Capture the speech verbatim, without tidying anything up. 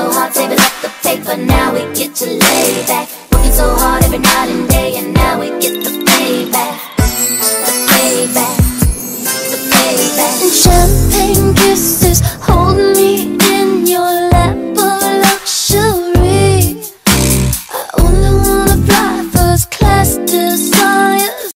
so hard, saving up the paper. Now we get to lay back, working so hard every night and day and